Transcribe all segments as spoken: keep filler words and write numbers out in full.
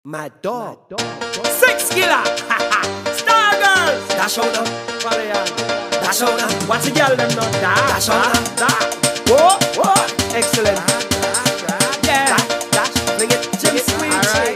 My dog. Six killer. Star girls. Dash out them. Dash out them. Watch the girl them not dash out them. Whoa, whoa. Excellent. Yeah. Dash. Bring it. Jimmy Sweet. Alright.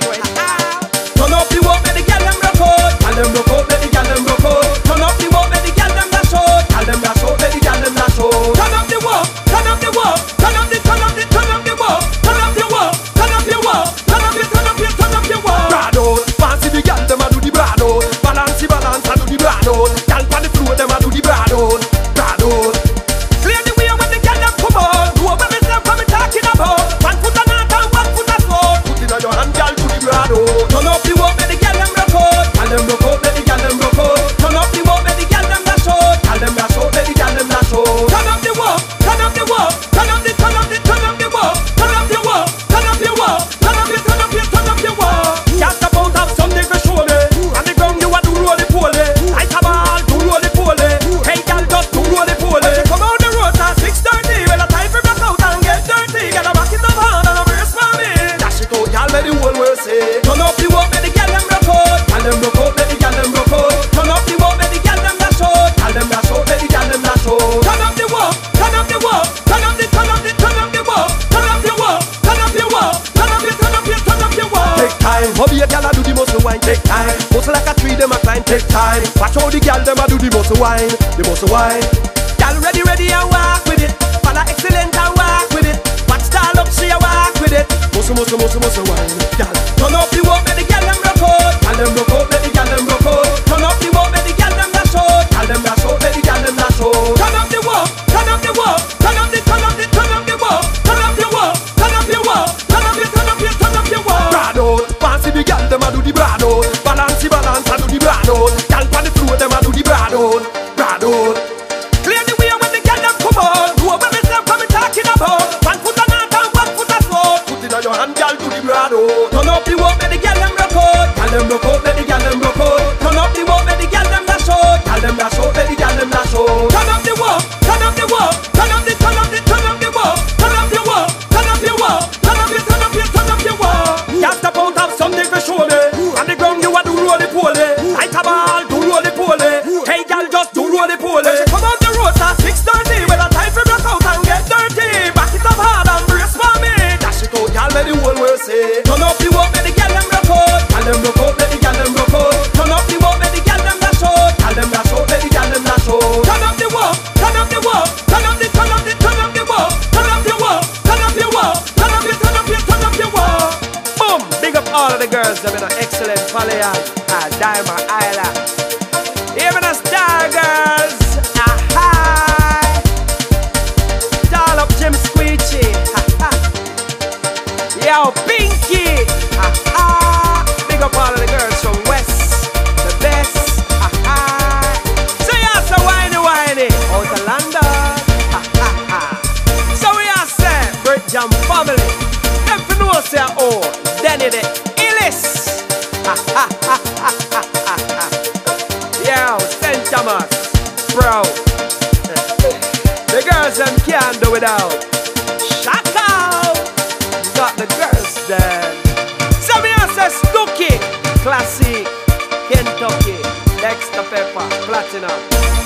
Turn up the walk, make the girl them rock out. Tell them rock out, make the girl them rock out. Turn up the walk, make the girl them dash out. Tell them dash out, make the girl them dash out. Turn up the walk. Turn up the walk. Turn up the, turn up the, turn up the walk. Turn up the walk. Turn up the walk. Turn up the, turn up the, turn up the walk. Brado, fancy the girl them a do the brado. Balance, balance, a do the brado. Girl on the floor them a do the brado. Brado. Clear the way when the girl them come on. Do what me say, what me talking about. One foot on earth and one foot on floor. Put it on your hand, girl, do the brado. Turn up the walk, make the girl them rock out. Tell them rock out, make the girl them rock out. Turn up the walk, make the girl them dash out. Tell them dash out, make the girl them dash out. Turn up the walk, turn up the walk, turn up the, turn up the, turn up the walk, turn up the walk, turn up the walk, turn up the, turn up the, turn up the walk. Just about have something to show me. On the ground you a do roly poly. Like a ball, do roly poly. Hey girl, just do roly poly. Come out the road at six thirty. When the time for rock out and get dirty. Gotta rock it up hard and a brace for me. Dash it out, y'all, make the whole world say. Turn up the walk, make the girl them rock out. Tell them rock out, make the girl them rock out. Turn up the walk, make the girl them dash out. Tell them dash out, make the girl them dash out. Turn up the walk, turn up the walk, turn up the, turn up the, turn up the walk, turn up the walk, turn up the walk, turn up the, turn up the, turn up the walk. Take time, hobby a girl a do the muscle wine. Take time, muscle like a tree them a climb. Take time, watch how the girl them a do the muscle wine, the muscle wine. Girl ready, ready and walk with it. Fella excellent and walk with it. Watch style up, she a walk with it. Muscle, muscle, muscle, muscle wine. Girl, turn up the walk, make the girl them rock out. Tell them rock out, make the girl them rock out. Turn up the walk, make the girl them dash out. Tell them dash out, make the girl them dash out. Turn up the walk, turn up the walk, turn up the, turn up the, turn up the walk, turn up the walk, turn up the walk, turn up the, turn up the, turn up the walk. Brado, fancy the girl them a do the brado. Balance, balance, a do the brado. Girl on the floor them a do the brado. Brado. Clear the way when the girl them come on. Do what me say, what me talking about. One foot on earth and one foot on floor. Put it on your hand, girl, do the brado. Turn up the walk, make the girl them rock out. Tell them rock out, make the girl them rock out. Turn up the walk, make the girl them dash out. Tell them dash out, make the girl them dash out. Turn up the walk, turn up the walk, turn up the, turn up the, turn up the walk, turn up the walk, turn up the walk, turn up the, turn up the, turn up the walk. Just about have something to show me. On the ground you a do roly poly. Like a ball, do roly poly. Hey girl, just do roly poly. Come out the road at six thirty. When the time for rock out and get dirty. Back it up hard and brace for me. Dash it out, y'all, make the whole world say. Turn up the walk, make the girl them rock out. Tell them rock out, make the girl them rock out. Turn up the walk, make the girl them dash out. Tell them dash out, make the girl them dash out. Turn up the walk, turn up the walk, turn up the, turn up the, turn up the walk, turn up the walk, turn up the walk, turn up the, turn up the, turn up the walk. Boom! Big up all of the girls that been an excellent follow-up at Diamond Island. Even the Star Girls. Aha! Doll up Jim Squeechy. Aha! Yo, Pinky. Aha! Big up all of the girls from West. The best. Aha! So yeah, so whiny whiny. Out of London. Aha! So we are say, Great Jam family. Them for know say, oh, Danny the illest. Ha ha ha ha ha ha ha. Yo, Saint Thomas, bro. The girls them can't do without. Shaka! Got the girls there. So me I say Stooky, Classic, Kentucky, Dexter Pepper, Platinum.